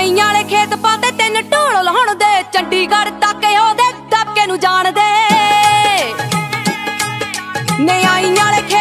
ਆਈਆਂ ਵਾਲੇ ਖੇਤ ਪਾਤੇ 3 ਢੋਲ ਲਾਉਣ ਦੇ ਚੰਡੀਗੜ੍ਹ ਤੱਕ ਉਹਦੇ ਦਬਕੇ ਨੂੰ ਜਾਣਦੇ ਨੇ ਆਈਆਂ ਵਾਲੇ